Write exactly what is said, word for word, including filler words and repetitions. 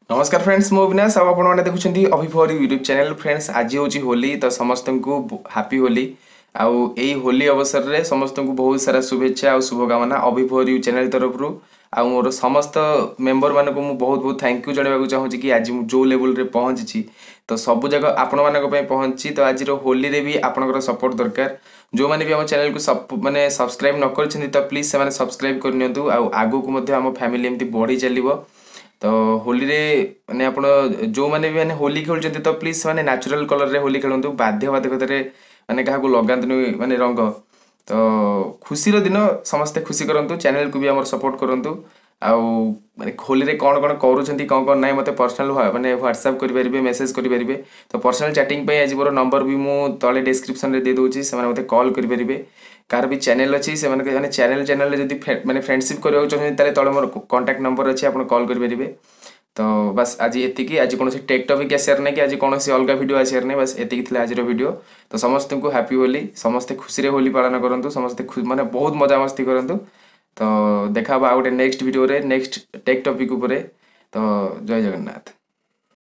नमस्कार फ्रेंड्स मो अविनाश आप आपने देखुं अभि फॉर यूट्यूब चैनल फ्रेंड्स आज हूँ होली तो समस्त को हैप्पी होली आउ यही होली अवसर में समस्त को बहुत सारा शुभेच्छा और शुभकामना अभि फॉर यू चैनल तरफ आ मोर समस्त मेंबर मान को बहुत बहुत थैंक यू जनवाक चाहूँगी कि आज जो लेवल रे पहुँची तो सब जगह आपण मान पहुँची तो आज होली रे भी आपंकर सपोर्ट दरकार जो मैंने भी आम चैनल को सब माने सब्सक्राइब न कर तो प्लीज से सब्सक्राइब करनी आगू को आम फैमिली एमती बढ़ी चलो तो होली रे माने आपण जो माने भी माने होली खेलुचंती तो प्लीज माने नेचुरल कलर रे होली खेलंतु बाध्य बाधकता रे माने काहा को लगांतु माने रंग तो खुशी रो दिन समस्त खुशी करंतु चैनल को भी हमर सपोर्ट करंतु आउ माने होली रे कोन कोन करूचंती कोन कोन नै मते पर्सनल माने व्हाट्सएप करि परिबे मेसेज करि परिबे तो पर्सनल चैटिंग पे आज मोर नंबर भी मु तळे डिस्क्रिप्शन रे दे दोची से माने मते कॉल करि परिबे कार भी चैनल अच्छी से माने चैनल चैनल जब माने फ्रेंडशिप करवा चाहिए ताले तळे मोर कांटेक्ट नंबर अच्छी आप कॉल करि परिबे तो बस आज एतिकी आज कौन टेक टॉपिक शेयर नहीं कि आज कौन अलग वीडियो शेयर नहीं बस एतिकी थिला आज वीडियो तो समस्त को हैप्पी होली समस्ते खुशी रे होली पालन करंतु समस्ते माने बहुत मजा मस्ती करंतु तो देखा बा गोटे नेक्स्ट वीडियो रे नेक्स्ट टेक टॉपिक ऊपर तो जय जगन्नाथ।